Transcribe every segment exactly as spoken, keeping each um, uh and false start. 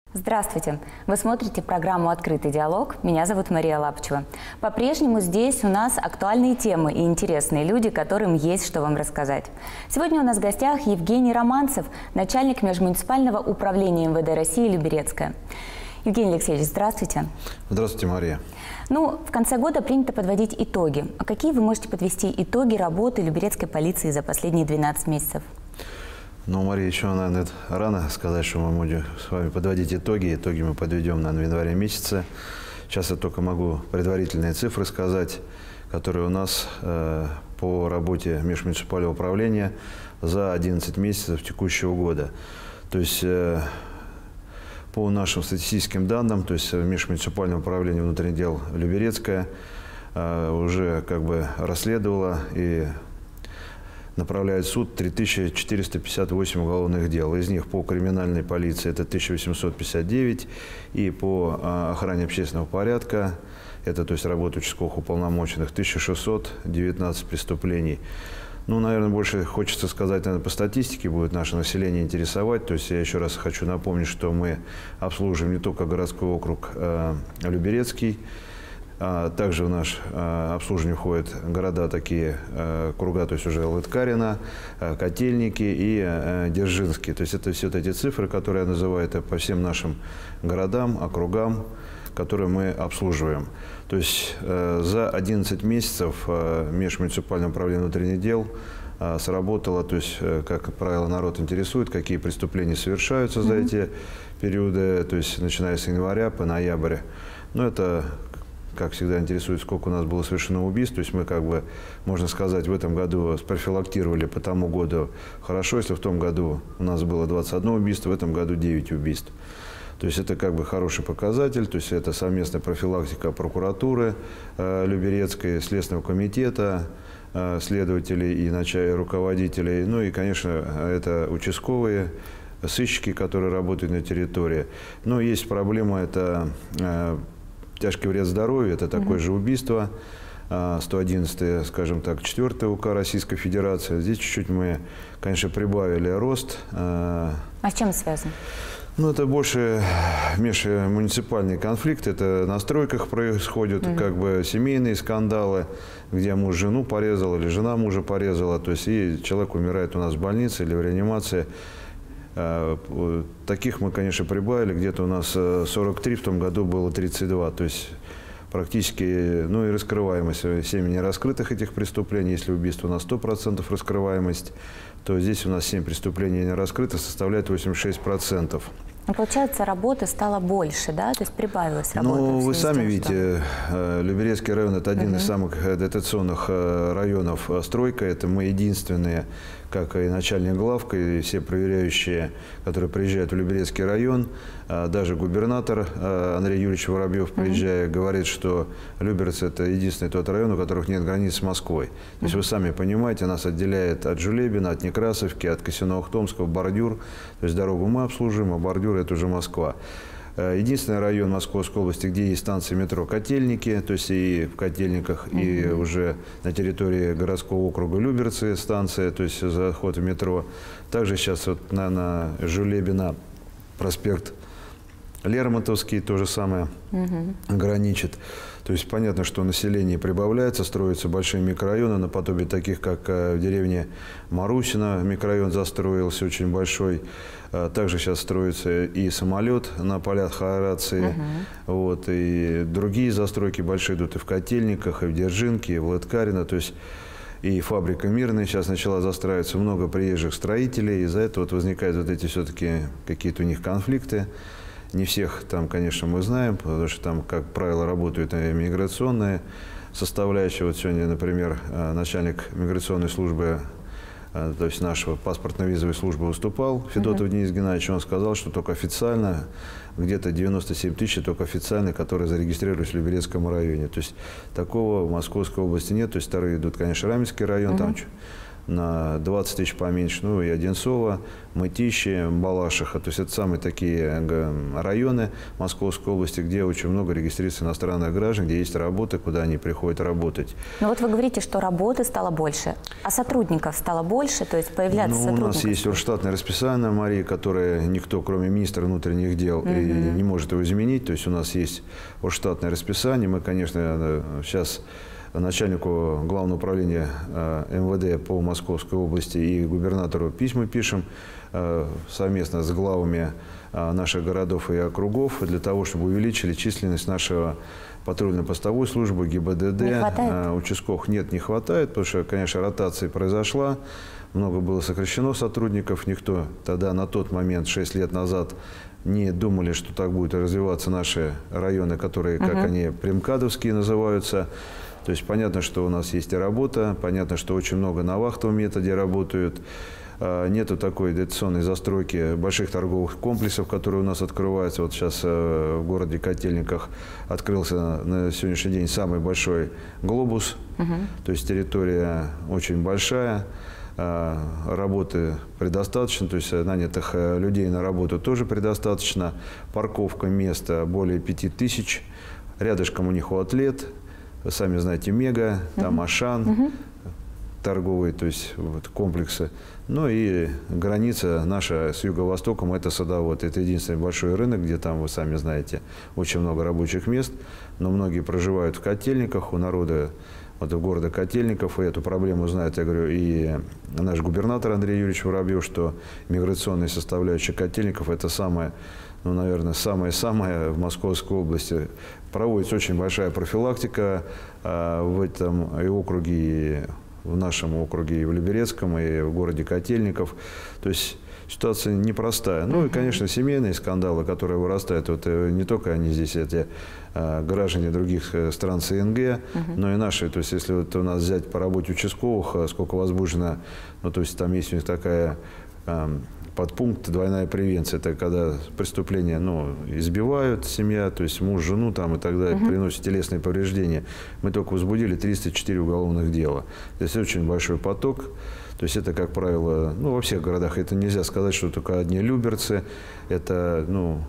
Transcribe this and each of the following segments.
Здравствуйте! Вы смотрите программу «Открытый диалог». Меня зовут Мария Лапчева. По-прежнему здесь у нас актуальные темы и интересные люди, которым есть что вам рассказать. Сегодня у нас в гостях Евгений Романцев, начальник межмуниципального управления эм вэ дэ России Люберецкая. Евгений Алексеевич, здравствуйте. Здравствуйте, Мария. Ну, в конце года принято подводить итоги. А какие вы можете подвести итоги работы Люберецкой полиции за последние двенадцать месяцев? Ну, Мария, еще, наверное, рано сказать, что мы будем с вами подводить итоги. Итоги мы подведем, наверное, в январе месяце. Сейчас я только могу предварительные цифры сказать, которые у нас э, по работе межмуниципального управления за одиннадцать месяцев текущего года. То есть э, по нашим статистическим данным, то есть межмуниципальное управление внутренних дел Люберецкая э, уже как бы расследовало и направляет в суд три тысячи четыреста пятьдесят восемь уголовных дел. Из них по криминальной полиции это тысяча восемьсот пятьдесят девять, и по охране общественного порядка, это то есть работа участковых уполномоченных, тысяча шестьсот девятнадцать преступлений. Ну, наверное, больше хочется сказать, наверное, по статистике будет наше население интересовать. То есть я еще раз хочу напомнить, что мы обслуживаем не только городской округ э, Люберецкий. Также в наш обслуживание входят города такие, круга, то есть уже Лыткарино, Котельники и Дзержинский. То есть это все вот эти цифры, которые я называю, это по всем нашим городам, округам, которые мы обслуживаем. То есть за одиннадцать месяцев межмуниципальное управление внутренних дел сработало, то есть, как правило, народ интересует, какие преступления совершаются за эти периоды, то есть начиная с января по ноябрь. Ну, это, как всегда, интересует, сколько у нас было совершено убийств. То есть мы, как бы, можно сказать, в этом году спрофилактировали по тому году хорошо, если в том году у нас было двадцать одно убийство, в этом году девять убийств. То есть это как бы хороший показатель, то есть это совместная профилактика прокуратуры э, Люберецкой, Следственного комитета, э, следователей и начальников, руководителей. Ну и, конечно, это участковые, сыщики, которые работают на территории. Но есть проблема, это э, тяжкий вред здоровью, это такое mm-hmm. же убийство, сто одиннадцатое, скажем так, четвёртое УК Российской Федерации. Здесь чуть-чуть мы, конечно, прибавили рост. А с чем связано? Ну, это больше межмуниципальный конфликт, это на стройках происходят, mm-hmm. как бы семейные скандалы, где муж жену порезал или жена мужа порезала, то есть и человек умирает у нас в больнице или в реанимации. Таких мы, конечно, прибавили, где-то у нас сорок три, в том году было тридцать два, то есть практически, ну и раскрываемость семь нераскрытых этих преступлений. Если убийство у нас сто процентов раскрываемость, то здесь у нас семь преступлений не раскрыто, составляет восемьдесят шесть процентов. Но, получается, работы стало больше, да? То есть прибавилось работы? Ну, вы сами видите, что... Люберецкий район – это один uh-huh. из самых дотационных районов стройка. Это мы единственные, как и начальник главка, и все проверяющие, которые приезжают в Люберецкий район. Даже губернатор Андрей Юрьевич Воробьев, приезжая, uh-huh. говорит, что Люберец – это единственный тот район, у которых нет границ с Москвой. То uh-huh. есть вы сами понимаете, нас отделяет от Жулебина, от Некрасовки, от Косино-Ахтомского бордюр. То есть дорогу мы обслуживаем, а бордюр – это уже Москва. Единственный район Московской области, где есть станции метро Котельники, то есть и в Котельниках, mm-hmm. и уже на территории городского округа Люберцы станция, то есть заход в метро. Также сейчас вот на, на Жулебина проспект Лермонтовский то же самое mm-hmm. граничит. То есть понятно, что население прибавляется, строятся большие микрорайоны, наподобие таких, как в деревне Марусино, микрорайон застроился очень большой. Также сейчас строится и самолет на полях Хаорации, uh-huh. вот, и другие застройки большие идут и в Котельниках, и в Дзержинке, и в Лыткарино, то есть и фабрика Мирная сейчас начала застраиваться, много приезжих строителей, из-за этого вот возникают вот эти все-таки какие-то у них конфликты. Не всех там, конечно, мы знаем, потому что там, как правило, работают миграционные составляющие. Вот сегодня, например, начальник миграционной службы, то есть нашего паспортно-визовой службы выступал, Федотов uh-huh. Денис Геннадьевич, он сказал, что только официально, где-то девяносто семь тысяч только официально, которые зарегистрировались в Люберецком районе. То есть такого в Московской области нет. То есть вторые идут, конечно, Раменский район, uh-huh. там на двадцать тысяч поменьше. Ну и Одинцово, Мытищи, Балашиха. То есть это самые такие районы Московской области, где очень много регистрируется иностранных граждан, где есть работа, куда они приходят работать. Ну вот вы говорите, что работы стало больше, а сотрудников стало больше, то есть появляться ну, сотрудников? У нас есть штатное расписание, Мария, которое никто, кроме министра внутренних дел, mm-hmm. и не может его изменить. То есть у нас есть штатное расписание. Мы, конечно, сейчас начальнику Главного управления эм вэ дэ по Московской области и губернатору письма пишем совместно с главами наших городов и округов для того, чтобы увеличили численность нашего патрульно-постовой службы, гэ бэ дэ дэ. Участковых нет, не хватает, потому что, конечно, ротация произошла. Много было сокращено сотрудников. Никто тогда, на тот момент, шесть лет назад, не думали, что так будут развиваться наши районы, которые, как uh-huh. они, примкадовские называются. То есть понятно, что у нас есть и работа, понятно, что очень много на вахтовом методе работают. Нету такой дотационной застройки больших торговых комплексов, которые у нас открываются. Вот сейчас в городе Котельниках открылся на сегодняшний день самый большой «Глобус». Uh-huh. То есть территория очень большая. Работы предостаточно, то есть нанятых людей на работу тоже предостаточно. Парковка места более пяти тысяч. Рядышком у них у Атлет. Вы сами знаете, Мега, там Ашан, uh-huh. торговые, то есть вот, комплексы. Ну и граница наша с юго-востоком – это Садовод. Это единственный большой рынок, где там, вы сами знаете, очень много рабочих мест. Но многие проживают в Котельниках, у народа вот, в города Котельников. И эту проблему знает, я говорю, и наш губернатор Андрей Юрьевич Воробьев, что миграционная составляющая Котельников – это самое, ну, наверное, самое-самое в Московской области. Проводится очень большая профилактика а, в этом и округе, и в нашем округе, и в Люберецком, и в городе Котельников. То есть ситуация непростая. Ну и, конечно, семейные скандалы, которые вырастают. Вот не только они здесь, эти а, граждане других стран СНГ, uh-huh. но и наши. То есть если вот у нас взять по работе участковых, сколько возбуждено, ну то есть там есть у них такая... А, подпункт «двойная превенция». Это когда преступления, ну, избивают семья, то есть муж, жену там и так далее, uh-huh. приносят телесные повреждения. Мы только возбудили триста четыре уголовных дела. То есть очень большой поток. То есть это, как правило, ну, во всех городах. Это нельзя сказать, что только одни люберцы. Это, ну,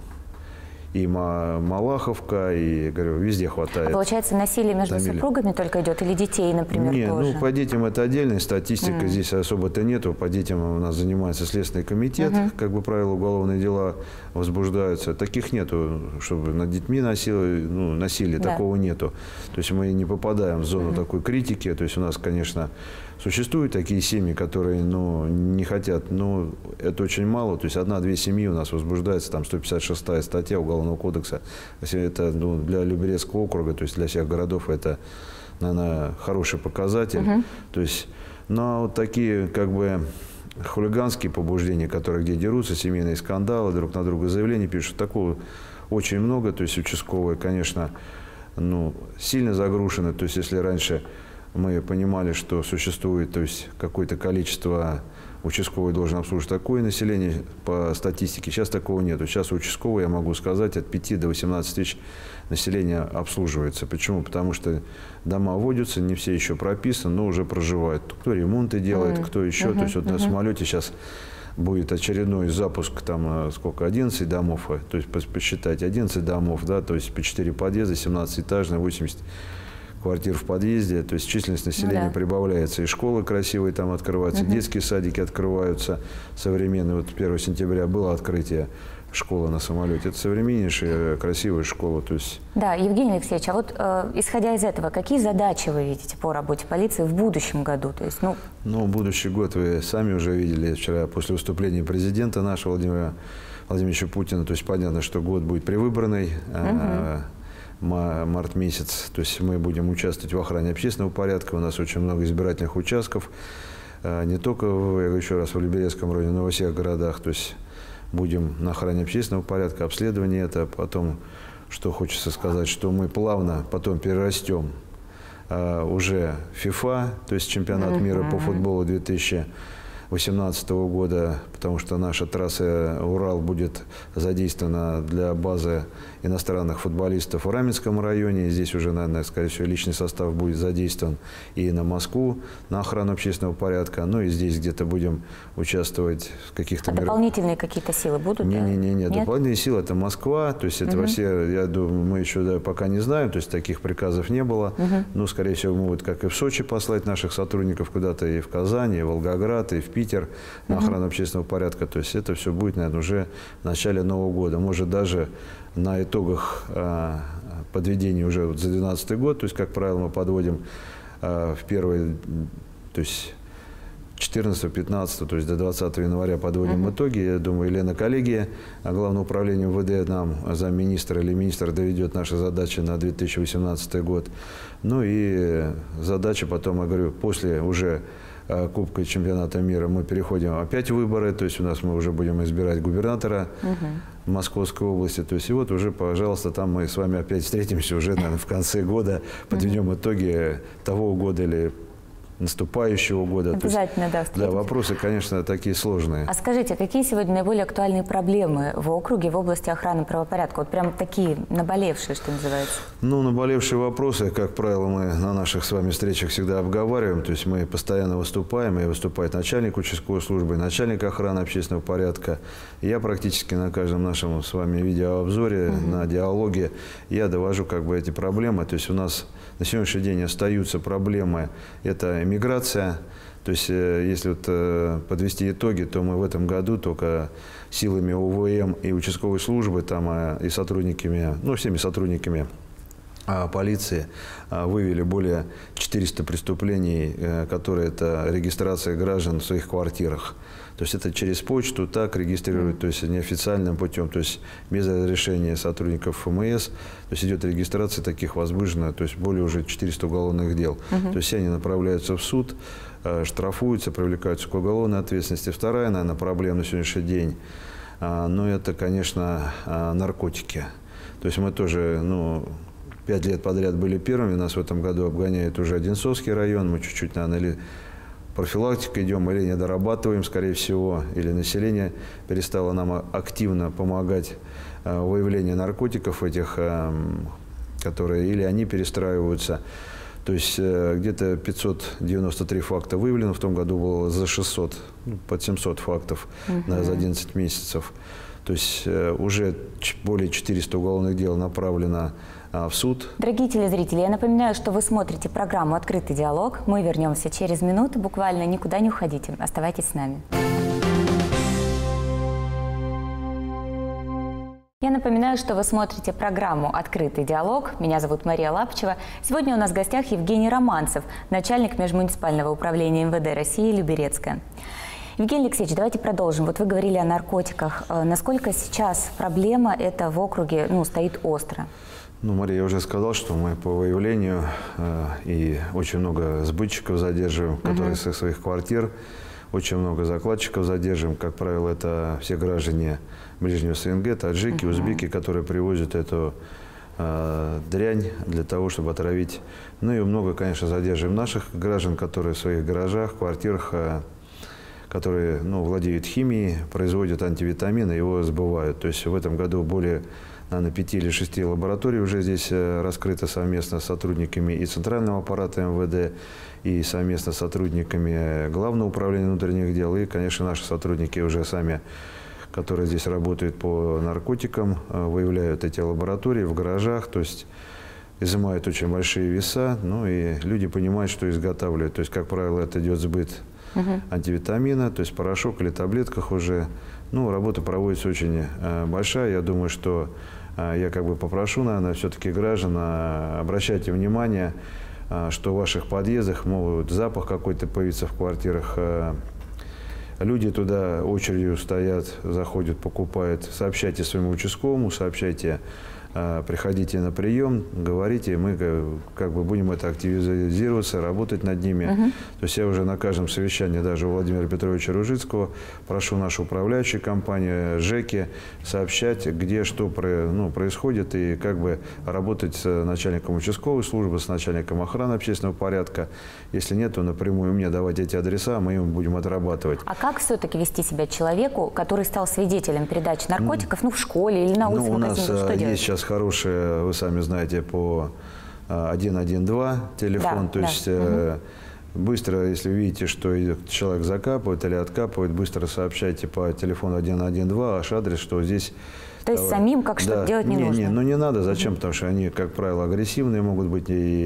и Малаховка, и, говорю, везде хватает. А получается, насилие между Тамиль. супругами только идет? Или детей, например, Нет, тоже? ну, по детям это отдельная статистика. Mm. Здесь особо-то нету. По детям у нас занимается Следственный комитет. Uh-huh. Как бы правило, уголовные дела возбуждаются. Таких нету, чтобы над детьми насилие, ну, насилие, да. такого нету. То есть мы не попадаем в зону uh-huh. такой критики. То есть у нас, конечно, существуют такие семьи, которые, ну, не хотят, но это очень мало. То есть одна-две семьи у нас возбуждается, там сто пятьдесят шестая статья Уголовного кодекса. Это, ну, для Люберецкого округа, то есть для всех городов это, наверное, хороший показатель. Uh-huh. То есть, но вот такие, как бы, хулиганские побуждения, которые где дерутся, семейные скандалы, друг на друга заявления пишут, такого очень много. То есть участковые, конечно, ну, сильно загружены. То есть если раньше мы понимали, что существует, то есть какое-то количество, участковый должен обслуживать такое население по статистике. Сейчас такого нет. Сейчас участковый, я могу сказать, от пяти до восемнадцати тысяч населения обслуживается. Почему? Потому что дома вводятся, не все еще прописаны, но уже проживают. Кто ремонты делает, mm-hmm. кто еще. Mm-hmm. То есть вот mm-hmm. на самолете сейчас будет очередной запуск, там сколько, одиннадцать домов, то есть посчитать, одиннадцать домов, да, то есть по четыре подъезда, семнадцатиэтажные, восемьдесят квартир в подъезде, то есть численность населения да. прибавляется, и школы красивые там открываются, угу. детские садики открываются современные. Вот первого сентября было открытие школы на самолете. Это современнейшая, красивая школа. То есть... Да, Евгений Алексеевич, а вот э, исходя из этого, какие задачи вы видите по работе полиции в будущем году? То есть, ну... ну, будущий год вы сами уже видели вчера после выступления президента нашего Владимира Владимировича Путина. То есть понятно, что год будет привыборный. Угу. Март месяц, то есть мы будем участвовать в охране общественного порядка. У нас очень много избирательных участков, не только, я еще раз, в Люберецком районе, но во всех городах. То есть будем на охране общественного порядка, обследование это. Потом, что хочется сказать, что мы плавно потом перерастем уже ФИФА, то есть чемпионат мира по футболу две тысячи восемнадцатого года, потому что наша трасса Урал будет задействована для базы иностранных футболистов в Раменском районе. Здесь уже, наверное, скорее всего, личный состав будет задействован и на Москву, на охрану общественного порядка. Ну и здесь где-то будем участвовать в каких-то... А мероп... дополнительные какие-то силы будут? Не-не-не, да? Дополнительные силы – это Москва. То есть это угу. все, я думаю, мы еще да, пока не знаем, то есть таких приказов не было. Угу. Ну, скорее всего, могут, как и в Сочи, послать наших сотрудников куда-то и в Казань, и в Волгоград, и в Питер на угу. охрану общественного порядка. То есть это все будет, наверное, уже в начале Нового года. Может, даже на итогах а, подведения уже вот за две тысячи двенадцатый год, то есть, как правило, мы подводим а, в первый, то есть четырнадцатого-пятнадцатого, то есть до двадцатого января подводим uh-huh. итоги. Я думаю, Елена коллегия Главного управления МВД нам, замминистра или министр, доведет наши задачи на две тысячи восемнадцатый год. Ну и задача потом, я говорю, после уже Кубка чемпионата мира мы переходим опять в выборы, то есть у нас мы уже будем избирать губернатора uh-huh. Московской области. То есть и вот уже, пожалуйста, там мы с вами опять встретимся уже, наверное, в конце года, подведем uh-huh. итоги того года или наступающего года. Обязательно, есть, да, встретимся. Да, вопросы, конечно, такие сложные. А скажите, какие сегодня наиболее актуальные проблемы в округе в области охраны правопорядка? Вот прям такие наболевшие, что называется. Ну, наболевшие вопросы, как правило, мы на наших с вами встречах всегда обговариваем. То есть мы постоянно выступаем, и выступает начальник участковой службы, начальник охраны общественного порядка. Я практически на каждом нашем с вами видеообзоре, угу. на диалоге, я довожу как бы эти проблемы. То есть у нас на сегодняшний день остаются проблемы. Это миграция. То есть, если вот подвести итоги, то мы в этом году только силами ОВМ и участковой службы, там, и сотрудниками, ну, всеми сотрудниками полиции вывели более четырёхсот преступлений, которые это регистрация граждан в своих квартирах. То есть это через почту так регистрируют, то есть неофициальным путем, то есть без разрешения сотрудников ФМС. То есть идет регистрация таких возбуждено, то есть более уже четырёхсот уголовных дел. Uh-huh. То есть они направляются в суд, штрафуются, привлекаются к уголовной ответственности. Вторая, наверное, проблема на сегодняшний день, ну, это, конечно, наркотики. То есть мы тоже, ну, пять лет подряд были первыми, нас в этом году обгоняет уже Одинцовский район, мы чуть-чуть, наверное, или профилактикой идем, или не дорабатываем, скорее всего, или население перестало нам активно помогать в выявлении наркотиков этих, которые, или они перестраиваются. То есть где-то пятьсот девяносто три факта выявлено, в том году было за шестьсот, ну, под семьсот фактов uh-huh. за одиннадцать месяцев. То есть уже более четырёхсот уголовных дел направлено в суд. Дорогие телезрители, я напоминаю, что вы смотрите программу «Открытый диалог». Мы вернемся через минуту, буквально никуда не уходите. Оставайтесь с нами. Я напоминаю, что вы смотрите программу «Открытый диалог». Меня зовут Мария Лапчева. Сегодня у нас в гостях Евгений Романцев, начальник межмуниципального управления МВД России Люберецкая. Евгений Алексеевич, давайте продолжим. Вот вы говорили о наркотиках. Насколько сейчас проблема эта в округе, ну, стоит остро? Ну, Мария, я уже сказал, что мы по выявлению э, и очень много сбытчиков задерживаем, которые uh-huh. со своих квартир, очень много закладчиков задерживаем. Как правило, это все граждане ближнего СНГ, таджики, uh-huh. узбеки, которые привозят эту э, дрянь для того, чтобы отравить. Ну и много, конечно, задерживаем наших граждан, которые в своих гаражах, квартирах, э, которые, ну, владеют химией, производят антивитамины, его сбывают. То есть в этом году более, наверное, пяти или шести лабораторий уже здесь раскрыто совместно с сотрудниками и Центрального аппарата МВД, и совместно с сотрудниками Главного управления внутренних дел, и, конечно, наши сотрудники уже сами, которые здесь работают по наркотикам, выявляют эти лаборатории в гаражах, то есть изымают очень большие веса, ну и люди понимают, что изготавливают. То есть, как правило, это идет сбыт uh-huh. антивитамина, то есть порошок или таблетках уже. Ну, работа проводится очень э, большая. Я думаю, что э, я как бы попрошу, наверное, все-таки граждан, э, обращайте внимание, э, что в ваших подъездах могут запах какой-то появиться в квартирах. Э, люди туда очередью стоят, заходят, покупают. Сообщайте своему участковому, сообщайте приходите на прием, говорите, мы как бы будем это активизироваться, работать над ними. Uh-huh. То есть я уже на каждом совещании, даже у Владимира Петровича Ружицкого, прошу нашу управляющую компанию, ЖЭКи, сообщать, где что ну, происходит, и как бы работать с начальником участковой службы, с начальником охраны общественного порядка. Если нет, то напрямую мне давать эти адреса, мы им будем отрабатывать. А как все-таки вести себя человеку, который стал свидетелем передачи наркотиков, ну, в школе или на улице? Ну, у нас что есть делать? Сейчас хорошие, вы сами знаете, по один один два телефон, да, то да. есть угу. быстро, если видите, что человек закапывает или откапывает, быстро сообщайте по телефону один один два ваш адрес, что здесь... То есть самим как что-то да. делать не, не нужно? Не, ну не надо. Зачем? Потому что они, как правило, агрессивные могут быть,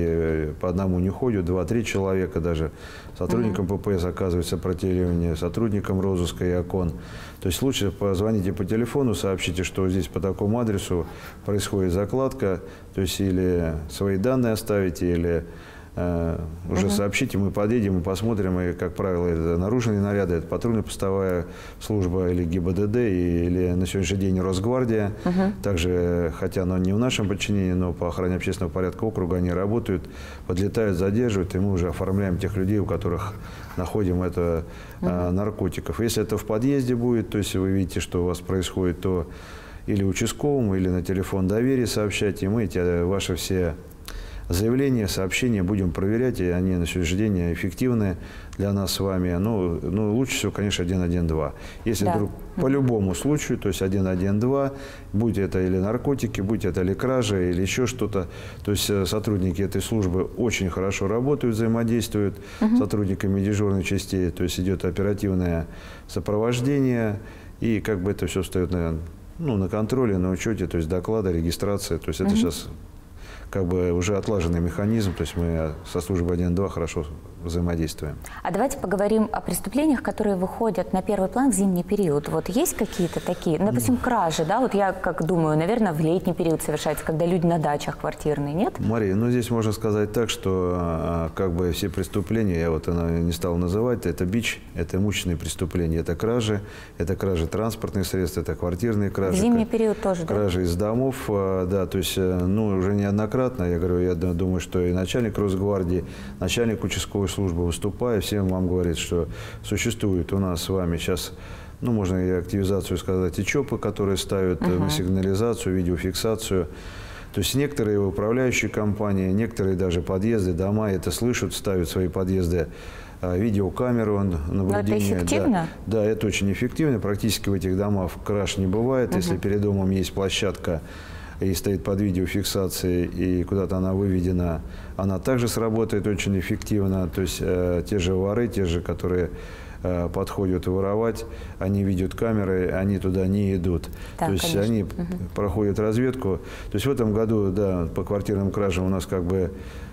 и по одному не ходят, два-три человека даже. Сотрудникам угу. ППС оказывает сопротивление, сотрудникам розыска и ОКОН. То есть лучше позвоните по телефону, сообщите, что здесь по такому адресу происходит закладка, то есть или свои данные оставите, или... Uh, уже uh-huh. сообщите, мы подъедем и посмотрим, и, как правило, это наружные наряды, это патрульно-постовая служба или ГИБДД, или на сегодняшний день Росгвардия. Uh-huh. Также, хотя оно не в нашем подчинении, но по охране общественного порядка округа они работают, подлетают, задерживают, и мы уже оформляем тех людей, у которых находим это uh-huh. uh, наркотиков. Если это в подъезде будет, то есть вы видите, что у вас происходит, то или участковому, или на телефон доверия сообщайте, и мы эти ваши все... заявления, сообщения будем проверять, и они на сегодняшний день эффективны для нас с вами. Ну, ну лучше всего, конечно, один один два. Если да. вдруг по любому случаю, то есть один один два, будь это или наркотики, будь это или кража, или еще что-то, то есть сотрудники этой службы очень хорошо работают, взаимодействуют с сотрудниками дежурных частей, то есть идет оперативное сопровождение, и как бы это все встает на, ну, на контроле, на учете, то есть доклады, регистрация, то есть это сейчас... как бы уже отлаженный механизм, то есть мы со службой один два хорошо взаимодействуем. А давайте поговорим о преступлениях, которые выходят на первый план в зимний период. Вот есть какие-то такие, ну, допустим, кражи, да? Вот я как думаю, наверное, в летний период совершается, когда люди на дачах квартирные, нет? Мария, ну здесь можно сказать так, что как бы все преступления, я вот не стал называть, это бич, это имущественные преступления, это кражи, это кражи транспортных средств, это квартирные кражи. В зимний период тоже, да? Кражи из домов, да, то есть, ну, уже неоднократно, я говорю, я думаю, что и начальник Росгвардии, начальник участковой службы, выступая, всем вам говорит, что существует у нас с вами сейчас, ну, можно и активизацию сказать, и ЧОПы, которые ставят uh-huh. на сигнализацию, видеофиксацию. То есть некоторые управляющие компании, некоторые даже подъезды, дома это слышат, ставят свои подъезды видеокамеру наблюдения. Но это эффективно? Да, да, это очень эффективно. Практически в этих домах краж не бывает. Uh-huh. Если перед домом есть площадка, и стоит под видеофиксацией, и куда-то она выведена, она также сработает очень эффективно. То есть э, те же воры, те же, которые э, подходят воровать, они видят камеры, они туда не идут. Да, то есть конечно. Они угу. проходят разведку. То есть в этом году, да, по квартирным кражам у нас как бы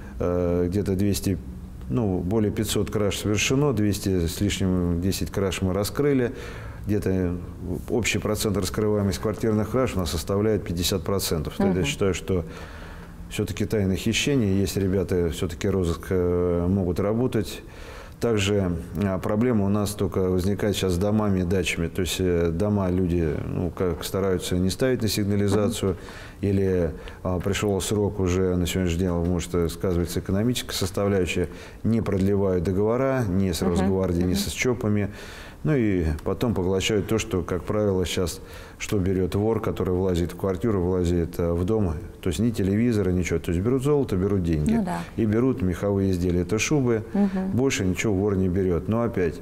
э, где-то двести, ну, более пятисот краж совершено, двести с лишним десять краж мы раскрыли. Где-то общий процент раскрываемости квартирных краж у нас составляет пятьдесят процентов. Uh-huh. Я считаю, что все-таки тайное хищение, есть ребята, все-таки розыск могут работать. Также проблема у нас только возникает сейчас с домами и дачами. То есть дома люди, ну, как стараются не ставить на сигнализацию, uh-huh. или а, пришел срок уже, на сегодняшний день, может, сказывается экономическая составляющая, не продлевают договора ни с Росгвардией, uh-huh. ни с ЧОПами. Ну и потом поглощают то, что, как правило, сейчас, что берет вор, который влазит в квартиру, влазит в дом, то есть ни телевизора, ничего. То есть берут золото, берут деньги. Ну, да. И берут меховые изделия, это шубы, угу. больше ничего вор не берет. Но опять,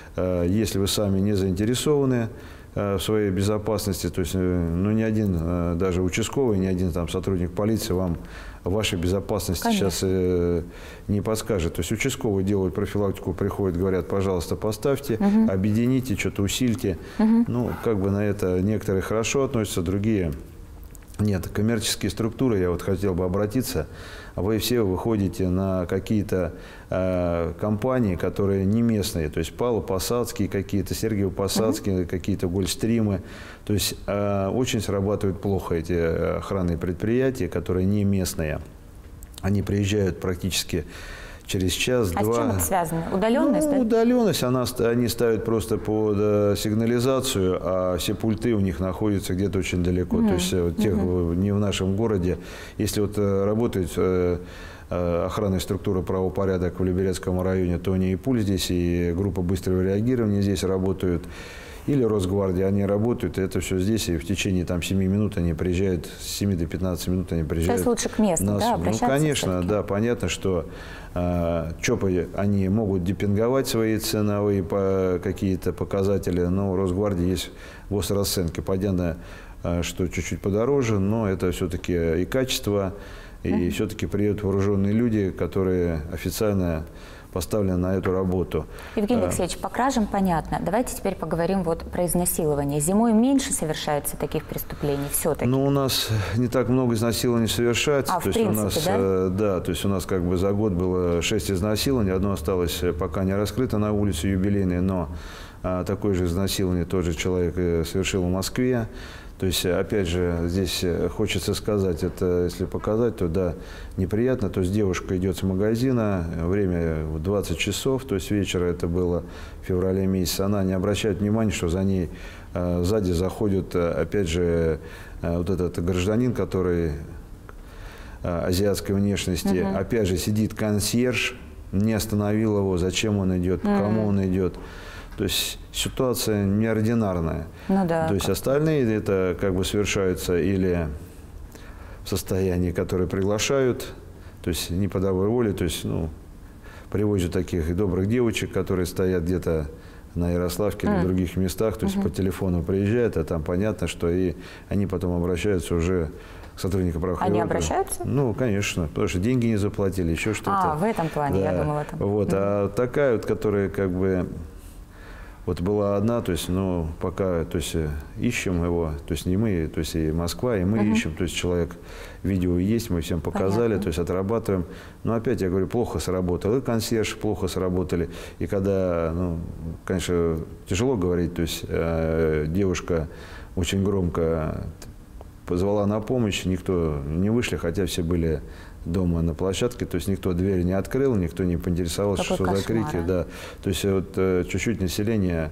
если вы сами не заинтересованы в своей безопасности, то есть, ну, ни один, даже участковый, ни один там сотрудник полиции вам в вашей безопасности Конечно. Сейчас э, не подскажет. То есть участковые делают профилактику, приходят, говорят, пожалуйста, поставьте, угу. объедините, что-то усильте. Угу. Ну, как бы на это некоторые хорошо относятся, другие нет. Коммерческие структуры, я вот хотел бы обратиться, вы все выходите на какие-то э, компании, которые не местные, то есть Павло-Посадские какие-то, Сергиево-Посадские, uh-huh. какие-то Гольфстримы. То есть э, очень срабатывают плохо эти охранные предприятия, которые не местные. Они приезжают практически через час-два. А с чем это связано? Удаленность, ну, да? Удаленность, она, они ставят просто под э, сигнализацию, а все пульты у них находятся где-то очень далеко. Mm-hmm. То есть вот, тех, mm-hmm. не в нашем городе. Если вот э, работает э, э, охранная структура правопорядок в Люберецком районе, то они и пульт здесь, и группа быстрого реагирования здесь работают. Или Росгвардия, они работают, и это все здесь, и в течение там семи минут они приезжают, с семи до пятнадцати минут они приезжают. Сейчас лучше к месту, нас, да, обращаться? Ну, конечно, да, понятно, что э, ЧОПы, они могут депинговать свои ценовые по, какие-то показатели, но у Росгвардии есть госрасценки. Понятно, э, что чуть-чуть подороже, но это все-таки и качество, и mm-hmm. все-таки приедут вооруженные люди, которые официально поставлены на эту работу. Евгений Алексеевич, по кражам понятно. Давайте теперь поговорим вот про изнасилование. Зимой меньше совершается таких преступлений все-таки? Ну, у нас не так много изнасилований совершается. А, то в есть принципе, у нас, да? Да, то есть у нас как бы за год было шесть изнасилований. Одно осталось пока не раскрыто на улице Юбилейной, но а, такое же изнасилование тот же человек совершил в Москве. То есть, опять же, здесь хочется сказать, это если показать, то да, неприятно. То есть девушка идет с магазина, время двадцать часов, то есть вечера, это было в феврале месяце. Она не обращает внимания, что за ней э, сзади заходит, опять же, э, вот этот гражданин, который э, азиатской внешности. Угу. Опять же, сидит консьерж, не остановил его, зачем он идет, по кому угу. он идет. То есть ситуация неординарная. Ну, да, То есть остальные это как бы совершаются или в состоянии, которые приглашают, то есть не по доброй воле, то есть ну, привозят таких добрых девочек, которые стоят где-то на Ярославке mm. или в других местах, то есть mm-hmm. по телефону приезжают, а там понятно, что и они потом обращаются уже к сотрудникам правоохранения. Они обращаются? Ну, конечно, потому что деньги не заплатили, еще что-то. А, в этом плане, да. Я думала, в этом. Вот, mm. а такая вот, которая как бы... Вот была одна, то есть, ну, пока, то есть, ищем его, то есть, не мы, то есть, и Москва, и мы uh-huh. ищем, то есть, человек, видео есть, мы всем показали, Понятно. То есть, отрабатываем. Но опять, я говорю, плохо сработал, и консьерж плохо сработали, и когда, ну, конечно, тяжело говорить, то есть, э, девушка очень громко позвала на помощь, никто не вышли, хотя все были дома на площадке, то есть никто дверь не открыл, никто не поинтересовался, Какой что кошмар, за крики. А? Да. То есть вот чуть-чуть население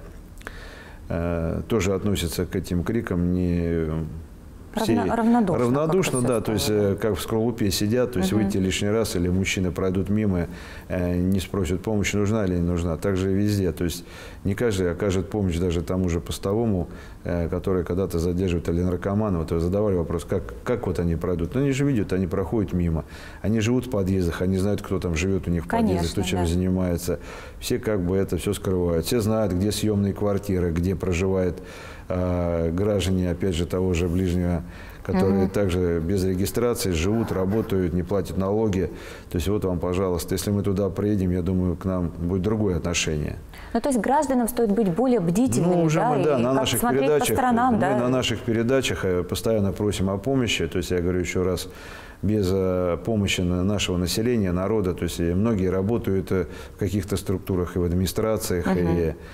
э, тоже относится к этим крикам не все равнодушно, равнодушно да, то есть как в скорлупе сидят, то есть угу. выйти лишний раз, или мужчины пройдут мимо, э, не спросят помощи, нужна или не нужна. Также и везде, то есть не каждый окажет помощь даже тому же постовому, э, который когда-то задерживает или наркомана. Вот задавали вопрос, как, как вот они пройдут. Но они же видят, они проходят мимо. Они живут в подъездах, они знают, кто там живет у них в Конечно, подъездах, кто чем да. занимается. Все как бы это все скрывают. Все знают, где съемные квартиры, где проживают э, граждане, опять же, того же ближнего, которые mm-hmm. также без регистрации живут, работают, не платят налоги. То есть вот вам, пожалуйста, если мы туда приедем, я думаю, к нам будет другое отношение. Ну, то есть гражданам стоит быть более бдительными, ну, уже да, мы, да, и на наших передачах, по сторонам, мы да? на наших передачах постоянно просим о помощи. То есть я говорю еще раз, без помощи нашего населения, народа, то есть многие работают в каких-то структурах и в администрациях, uh-huh. и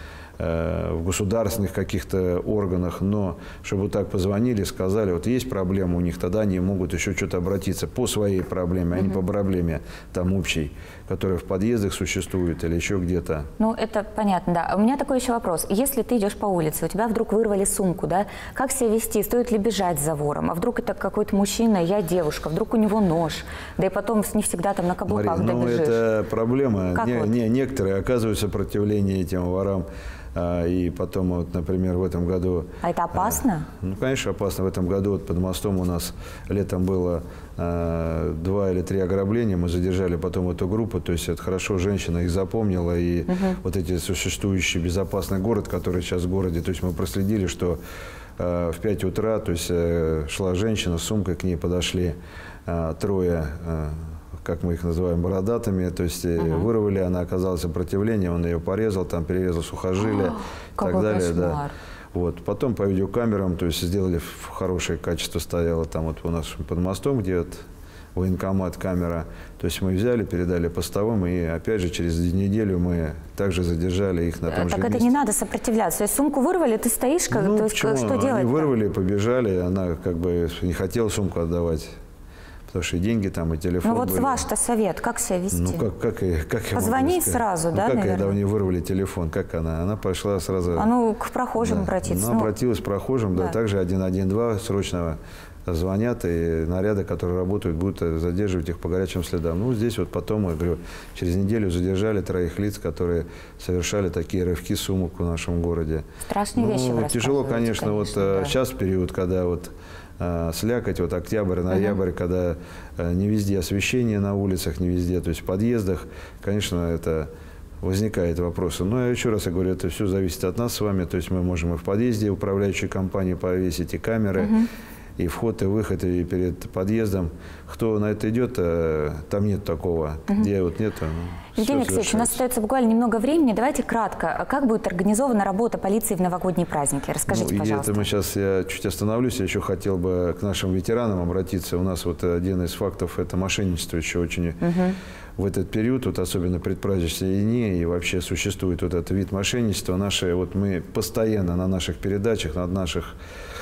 в государственных каких-то органах, но чтобы так позвонили, сказали, вот есть проблема у них, тогда они могут еще что-то обратиться по своей проблеме, а не по проблеме там общей, которая в подъездах существует или еще где-то. Ну, это понятно, да. У меня такой еще вопрос. Если ты идешь по улице, у тебя вдруг вырвали сумку, да, как себя вести? Стоит ли бежать за вором? А вдруг это какой-то мужчина, я девушка, вдруг у него нож, да и потом не всегда там на каблуках Мария, добежишь. Ну, это проблема. Не, вот? не, некоторые оказывают сопротивление этим ворам. И потом, вот, например, в этом году... А это опасно? Ну, конечно, опасно. В этом году вот под мостом у нас летом было э, два или три ограбления. Мы задержали потом эту группу. То есть это хорошо, женщина их запомнила. И угу. вот эти существующий безопасный город, который сейчас в городе, то есть мы проследили, что э, в пять утра то есть, э, шла женщина с сумкой, к ней подошли э, трое э, как мы их называем, бородатыми, то есть ага. вырвали, она оказалась сопротивлением, он ее порезал, там перерезал сухожилия и так далее. Да. Вот. Потом по видеокамерам, то есть сделали хорошее качество, стояло там вот у нас под мостом, где вот военкомат, камера. То есть мы взяли, передали постовым, и опять же через неделю мы также задержали их на том так же это месте. не надо сопротивляться. То есть сумку вырвали, ты стоишь, как, ну, то есть, что делать? Они вырвали, побежали, она как бы не хотела сумку отдавать. потому что и деньги там, и телефон Ну вот были. ваш-то совет, как себя вести? Ну как, как, и- как я могу Позвонить сказать? сразу, Ну, да, как, наверное? когда у нее вырвали телефон, как она? Она пошла сразу... А ну, к прохожим Да. обратиться. Она Ну, обратилась к прохожим, да, да. также один один два срочно звонят, и наряды, которые работают, будут задерживать их по горячим следам. Ну, здесь вот потом, я говорю, через неделю задержали троих лиц, которые совершали такие рывки сумок в нашем городе. Страшные ну, вещи вы тяжело, рассказываете, конечно, вот конечно, да. сейчас период, когда вот э, слякоть, вот октябрь, ноябрь, uh-huh. когда э, не везде освещение на улицах, не везде, то есть в подъездах, конечно, это... возникают вопросы. Но еще раз я говорю, это все зависит от нас с вами. То есть мы можем и в подъезде управляющей компании повесить, и камеры, угу. и вход, и выход, и перед подъездом. Кто на это идет, там нет такого. Угу. Где вот нет, Евгений Алексеевич, у нас остается буквально немного времени. Давайте кратко. Как будет организована работа полиции в новогодние праздники? Расскажите, ну, пожалуйста. Это мы сейчас, я чуть остановлюсь, я еще хотел бы к нашим ветеранам обратиться. У нас вот один из фактов – это мошенничество еще очень угу. в этот период, вот особенно предпраздничные дни, и вообще существует вот этот вид мошенничества. Наши, вот мы постоянно на наших передачах, на наших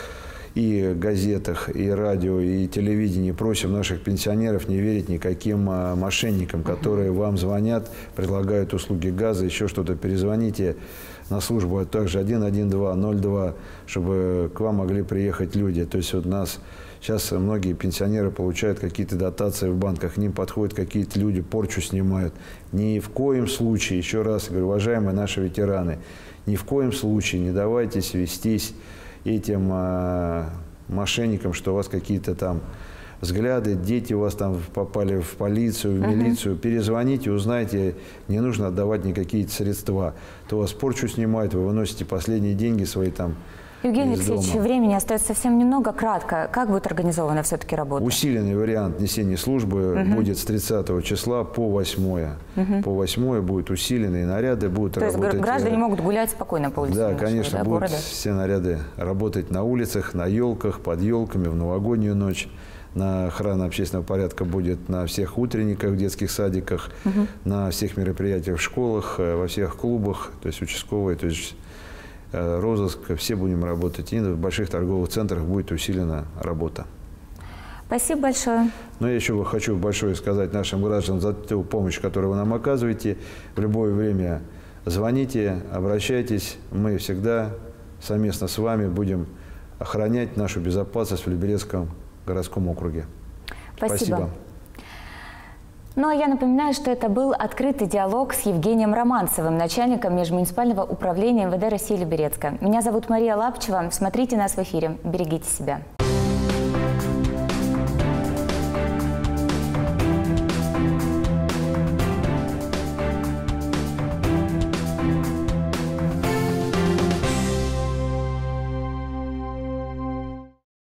и газетах, и радио, и телевидении просим наших пенсионеров не верить никаким а, мошенникам, которые вам звонят, предлагают услуги газа, еще что-то. Перезвоните на службу, а также один один два ноль два, чтобы к вам могли приехать люди. То есть вот нас сейчас многие пенсионеры получают какие-то дотации в банках, к ним подходят какие-то люди, порчу снимают. Ни в коем случае, еще раз говорю, уважаемые наши ветераны, ни в коем случае не давайтесь вестись этим а, мошенникам, что у вас какие-то там взгляды, дети у вас там попали в полицию, в милицию. Uh-huh. Перезвоните, узнайте, не нужно отдавать никакие средства. То у вас порчу снимают, вы выносите последние деньги свои там. Евгений Алексеевич, времени остается совсем немного. Кратко, как будет организована все-таки работа? Усиленный вариант несения службы uh-huh. будет с тридцатого числа по восьмое. Uh-huh. По восьмое будут усиленные наряды, будут То работать... То есть граждане могут гулять спокойно по улицам? Да, конечно, да, будут города? Все наряды работать на улицах, на елках, под елками, в новогоднюю ночь. На охрану общественного порядка будет на всех утренниках в детских садиках, uh-huh. на всех мероприятиях в школах, во всех клубах, то есть участковые, то есть розыск, все будем работать. И в больших торговых центрах будет усилена работа. Спасибо большое. Но я еще хочу большое сказать нашим гражданам за ту помощь, которую вы нам оказываете. В любое время звоните, обращайтесь. Мы всегда совместно с вами будем охранять нашу безопасность в Люберецком городском округе. Спасибо. Спасибо. Ну а я напоминаю, что это был открытый диалог с Евгением Романцевым, начальником межмуниципального управления эм вэ дэ России Люберецка. Меня зовут Мария Лапчева. Смотрите нас в эфире. Берегите себя.